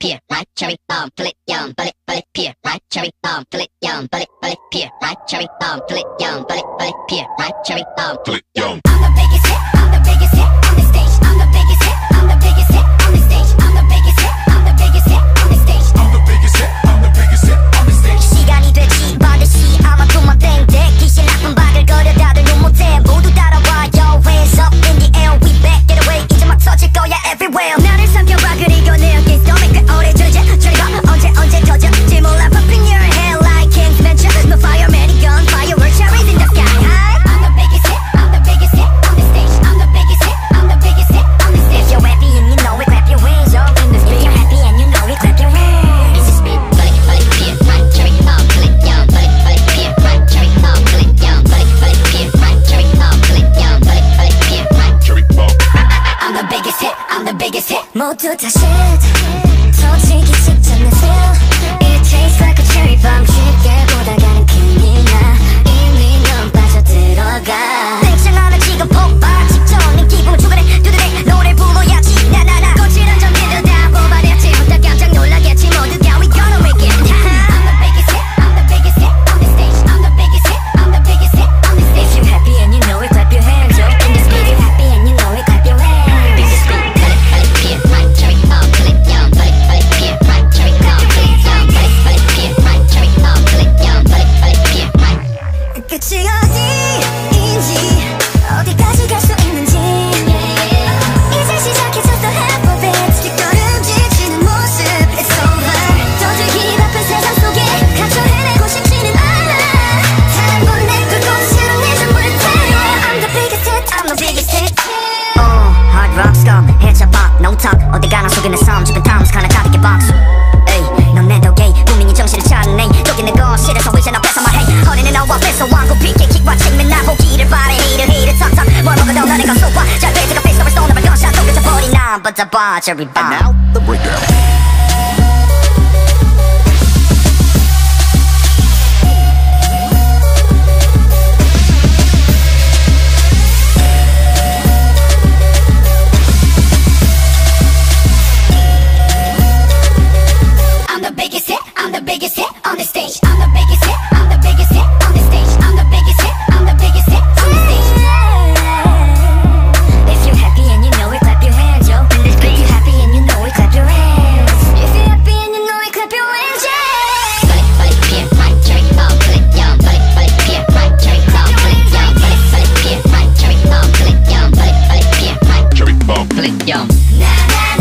pear, ripe cherry bomb, fill it yum, bullet pear, ripe cherry bomb, fill it yum, bullet pear, ripe cherry bomb, fill it yum, bullet pear, ripe cherry bomb, fill it yum. I'm the biggest hit, I'm the biggest hit on the stage. I'm the biggest hit, I'm the biggest hit on the stage. I'm the biggest hit, I'm the biggest hit on the stage. I'm the biggest hit, I'm the biggest hit on the stage. 시간이 되지 반드시 아마 그만 땡땡 귀신 나쁜 박을 거려 다들 눈 못해 모두 따라와요. Hands up in the air, we back, get away. 이제 막 터질 거야 everywhere. 나를 삼켜봐 그리고 내 어깨 스토미 꽤 오래 주제 저리 봐 언제 터졌지 몰라. Popping your head like King's Mansion. No fireman, gun, fireworks, cherries in the sky high. I'm the biggest hit, I'm the biggest hit on the stage. I'm the biggest hit, I'm the biggest hit on the stage. If you're happy and you know it, clap your hands up in the street. If you're happy and you know it, clap your hands. It's a sped, bullet pear, ripe cherry bomb, fill it yum, bullet pear, ripe cherry bomb, fill it yum, bullet pear, ripe cherry bomb, fill it yum, bullet pear, ripe cherry bomb. I'm the biggest hit, I'm the biggest hit. 모두 다 shit 터지기 직전 내 feel. It tastes like a cherry bomb. 쉽게 보다가는 큰일 나. 이미 넌 빠져들어가. 냉정하면 지금 폭발 직전인 기분 주변에 두드려 노래 불러야지. 나나나 거칠한 전기들 다 뽑아냈지. 혼자 깜짝 놀라겠지 모두가. We gonna make it. I'm the biggest hit, I'm the biggest hit on the stage. I'm the biggest hit, I'm the biggest hit on the stage. If you happy and you know it, clap your hands up in the street. If you happy and you know it, clap your hands. It's a sped, bullet pear, ripe cherry bomb, fill it yum, bullet pear, ripe cherry bomb, fill it yum, bullet pear, ripe cherry bomb, fill it yum, bullet pear, ripe. 끝이 어디인지 어디까지 갈 수 있는지 이제 시작해줬어 half of it. 뒷걸음 지치는 모습 It's over. 떠들기 바쁜 세상 속에 갇혀 헤매고 싶지는 않아. 한번 내걸 꽃으로 내 전부를 태워. I'm the biggest hit, I'm the biggest hit. Hard rock skull, headshot pop, no talk. 어디 가나 속에 내 삶 주변 times 가나 가득히 박수. 에이 넌 내 덕에 분명히 정신을 차리네. 저기 내 거실에서 의자 앞에서 말해. 허리는 너와 뺏어 왕고 PK 킥과 책맨 나보기를 바래. Hate it 탁탁 뭘 먹어도 너네 가 쏘아. 잘 돼지가 face over stone. gunshot 녹여져버린 난 but the bar cherry bomb. And now the breakdown. I'm the biggest hit, I'm the biggest hit on the stage. I'm the biggest hit, I'm the biggest hit on the stage. I'm the biggest hit, I'm the biggest hit on the stage. If you're happy and you know it, clap your hands, yo. If you're happy and you know it, clap your hands. If you're happy and you know it, clap your hands, yeah. Bullet pear, ripe cherry bomb, fill it yum, bullet pear, ripe cherry bomb, fill it yum, bullet pear, ripe cherry bomb, fill it yum, bullet pear, ripe cherry bomb, fill it yum. Na na